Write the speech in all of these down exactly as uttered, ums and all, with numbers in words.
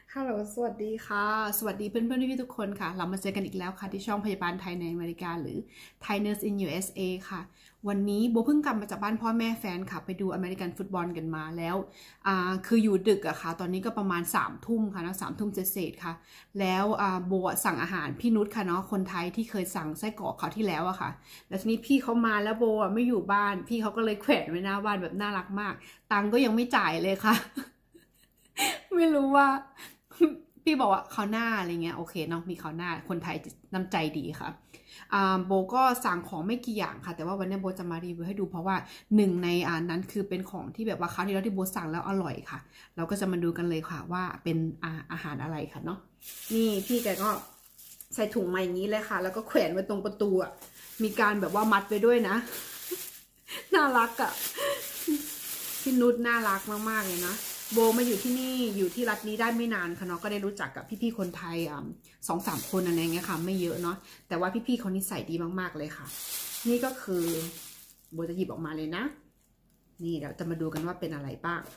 ฮัลโหลสวัสดีค่ะสวัสดีเพื่อนๆพี่ๆทุกคนค่ะเรามาเจอกันอีกแล้วค่ะที่ช่องพยาบาลไทยในอเมริกาหรือ Thai Nurse in ยู เอส เอ ค่ะวันนี้โบเพิ่งกลับมาจากบ้านพ่อแม่แฟนค่ะไปดูอเมริกันฟุตบอลกันมาแล้วอ่าคืออยู่ดึกอะค่ะตอนนี้ก็ประมาณสามทุ่มค่ะนะสามทุ่มเศษๆค่ะแล้วอ่าโบสั่งอาหารพี่นุชค่ะเนาะคนไทยที่เคยสั่งไส้กรอกเขาวที่แล้วอะค่ะแล้วทีนี้พี่เขามาแล้วโบอะไม่อยู่บ้านพี่เขาก็เลยแขวนไว้หน้าบ้านแบบน่ารักมากตังก็ยังไม่จ่ายเลยค่ะ ไม่รู้ว่าพี่บอกว่าเขาวหน้าอะไรเงี้ยโอเคเนาะมีเขาวหน้าคนไทยน้ำใจดีค่ะอ่าโบก็สั่งของไม่กี่อย่างค่ะแต่ว่าวันนี้โบจะมารีวิวให้ดูเพราะว่าหนึ่งในอ่านั้นคือเป็นของที่แบบว่าคราวที่แล้วที่โบสั่งแล้วอร่อยค่ะเราก็จะมาดูกันเลยค่ะว่าเป็นอาอาหารอะไรค่ะเนาะนี่พี่แกก็ใส่ถุงมาอย่างนี้เลยค่ะแล้วก็แขวนไว้ตรงประตูอ่ะมีการแบบว่ามัดไปด้วยนะน่ารักอ่ะพี่นุชน่ารักมากๆเลยนะโบมาอยู่ที่นี่อยู่ที่รัฐนี้ได้ไม่นานค่ะเนาะก็ได้รู้จักกับพี่ๆคนไทยอ่าสองสามคนอะไรเงี้ยค่ะไม่เยอะเนาะแต่ว่าพี่ๆเขานิสัยดีมากๆเลยค่ะนี่ก็คือโบจะหยิบออกมาเลยนะนี่เดี๋ยวจะมาดูกันว่าเป็นอะไรบ้าง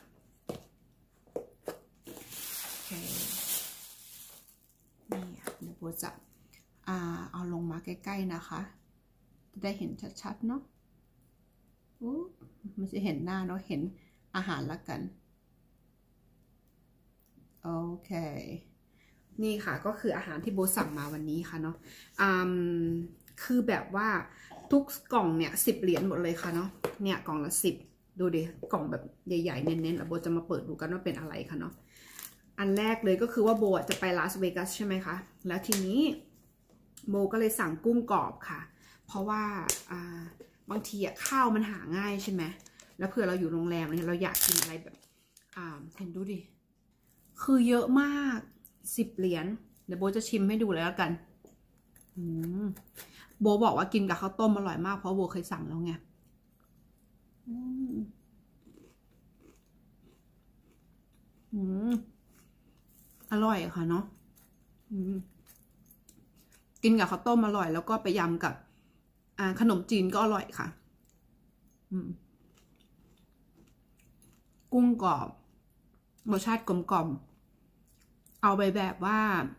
โอเคนี่เดี๋ยวโบจะอ่าเอาลงมาใกล้ๆนะคะจะได้เห็นชัดๆเนาะอู้มันจะเห็นหน้าเนาะเห็นอาหารละกันโอเคนี่ค่ะก็คืออาหารที่โบสั่งมาวันนี้ค่ะเนาะอืมคือแบบว่าทุกกล่องเนี่ยสิบเหรียญหมดเลยค่ะเนาะเนี่ยกล่องละสิบดูดิกล่องแบบใหญ่ๆเน้นๆแล้วโบจะมาเปิดดูกันว่าเป็นอะไรค่ะเนาะอันแรกเลยก็คือว่าโบจะไปลาสเวกัสใช่ไหมคะแล้วทีนี้โบก็เลยสั่งกุ้งกรอบค่ะเพราะว่าอ่าบางทีอะข้าวมันหาง่ายใช่ไหมแล้วเผื่อเราอยู่โรงแรมเนี่ยเราอยากกินอะไรแบบอ่าเห็นดูดิคือเยอะมากสิบเหรียญเดี๋ยวโบจะชิมให้ดูเลยแล้วกันอืมโบบอกว่ากินกับข้าวต้มอร่อยมากเพราะโบเคยสั่งแล้วไงอืมอืมอร่อยค่ะเนาะอืมกินกับข้าวต้มอร่อยแล้วก็ไปยำกับอ่าขนมจีนก็อร่อยค่ะอืมกุ้งกรอบรสชาติกลมกล่อมเอาไปแบบว่า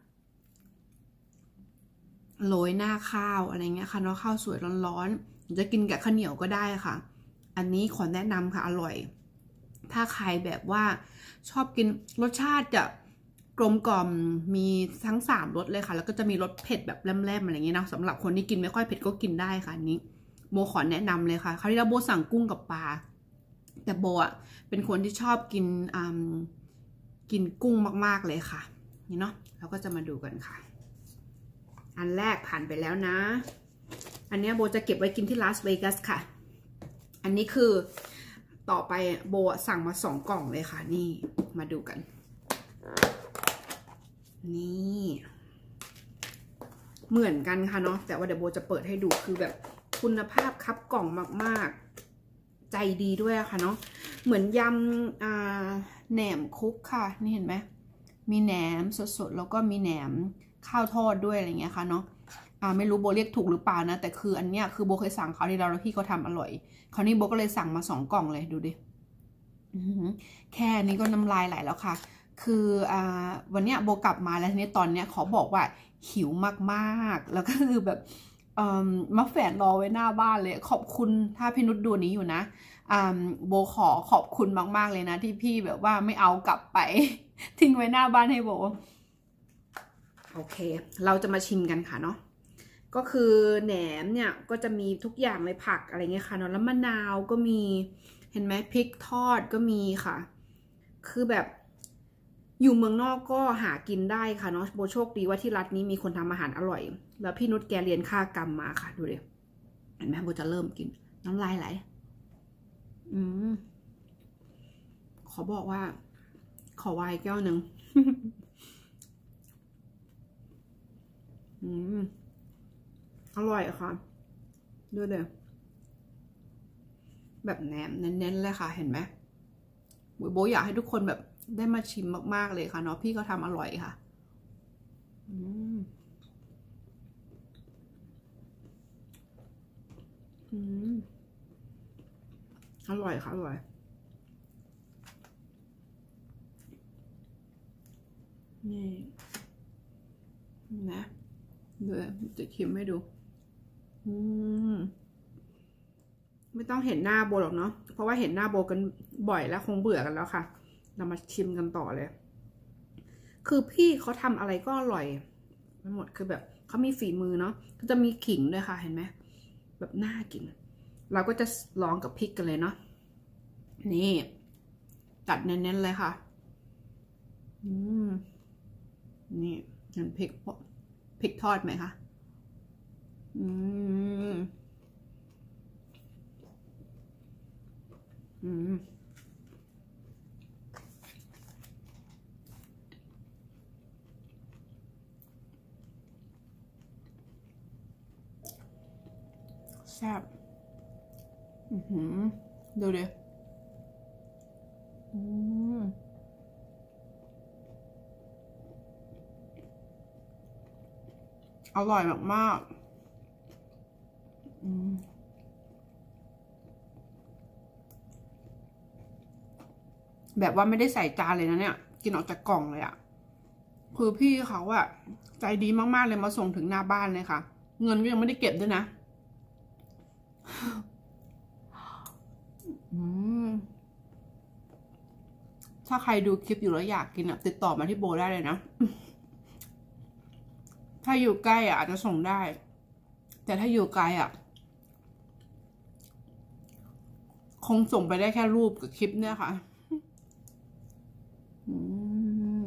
โรยหน้าข้าวอะไรเงี้ยค่ะเนาะข้าวสวยร้อนๆจะกินกับข้าวเหนียวก็ได้ค่ะอันนี้ขอแนะนำค่ะอร่อยถ้าใครแบบว่าชอบกินรสชาติจะกลมกล่อมมีทั้งสามรสเลยค่ะแล้วก็จะมีรสเผ็ดแบบแรมๆอะไรเงี้ยนะสำหรับคนที่กินไม่ค่อยเผ็ดก็กินได้ค่ะอันนี้โบขอแนะนำเลยค่ะคราวที่แล้วโบสั่งกุ้งกับปลาแต่โบอ่ะเป็นคนที่ชอบกินอ่ากินกุ้งมากๆเลยค่ะนี่เนาะเราก็จะมาดูกันค่ะอันแรกผ่านไปแล้วนะอันนี้โบจะเก็บไว้กินที่ลาสเวกัสค่ะอันนี้คือต่อไปโบสั่งมาสองกล่องเลยค่ะนี่มาดูกันนี่เหมือนกันค่ะเนาะแต่ว่าเดี๋ยวโบจะเปิดให้ดูคือแบบคุณภาพครับกล่องมากๆใจดีด้วยค่ะเนาะเหมือนยำอ่าแหนมคุกค่ะนี่เห็นไหมมีแหนมสดๆแล้วก็มีแหนมข้าวทอดด้วยอะไรเงี้ยค่ะเนาะอ่าไม่รู้โบเรียกถูกหรือเปล่านะแต่คืออันเนี้ยคือโบเคยสั่งเขาที่เราแล้วพี่เขาทำอร่อยคราวนี้โบก็เลยสั่งมาสองกล่องเลยดูดิแค่นี้ก็น้ำลายไหลแล้วค่ะคืออ่าวันเนี้ยโบกลับมาแล้วทีนี้ตอนเนี้ยขอบอกว่าหิวมากๆแล้วก็คือแบบเอ่อมาแฝนรอไว้หน้าบ้านเลยขอบคุณถ้าพี่นุชดูนี้อยู่นะอ่าโบขอขอบคุณมากๆเลยนะที่พี่แบบว่าไม่เอากลับไปทิ้งไว้หน้าบ้านให้โบโอเคเราจะมาชิมกันค่ะเนาะก็คือแหนมเนี่ยก็จะมีทุกอย่างเลยผักอะไรเงี้ยค่ะเนาะแล้วมะนาวก็มีเห็นไหมพริกทอดก็มีค่ะคือแบบอยู่เมืองนอกก็หากินได้ค่ะเนาะโบโชคดีว่าที่รัฐนี้มีคนทำอาหารอร่อยแล้วพี่นุชแกเรียนค่ากรรมมาค่ะดูดิเห็นไหมโบจะเริ่มกินน้ำลายไหลอืมขอบอกว่าขอไวน์แก้วหนึ่งอืมอร่อยค่ะด้วยเลยแบบแหนมเน้นๆเลยค่ะเห็นไหมโบอยากให้ทุกคนแบบได้มาชิมมากๆเลยค่ะเนาะพี่เขาทำอร่อยค่ะอืมอืมอร่อยค่ะอร่อยนี่นะเดี๋ยวจะชิมให้ดูอืมไม่ต้องเห็นหน้าโบหรอกเนาะเพราะว่าเห็นหน้าโบกันบ่อยแล้วคงเบื่อกันแล้วค่ะเรามาชิมกันต่อเลยคือพี่เขาทำอะไรก็อร่อยไปหมดคือแบบเขามีฝีมือเนาะก็จะมีขิงด้วยค่ะเห็นไหมแบบน่ากินเราก็จะลองกับพริกกันเลยเนาะนี่ตัดเน้นๆเลยค่ะอืมนี่เห็นพริกพริกทอดไหมคะอืมอืมแซ่บอือหือดูดิอืมอร่อยมากๆอืมแบบว่าไม่ได้ใส่จานเลยนะเนี่ยกินออกจากกล่องเลยอะคือพี่เขาอะใจดีมากๆเลยมาส่งถึงหน้าบ้านเลยค่ะเงินก็ยังไม่ได้เก็บด้วยนะอืมถ้าใครดูคลิปอยู่แล้วอยากกินอะติดต่อมาที่โบได้เลยนะถ้าอยู่ใกล้อะอาจจะส่งได้แต่ถ้าอยู่ไกลอะคงส่งไปได้แค่รูปกับคลิปเนี่ยค่ะอืม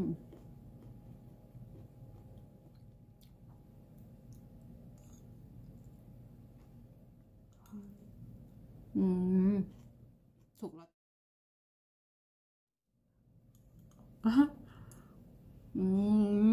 อืมถูกแล้วอื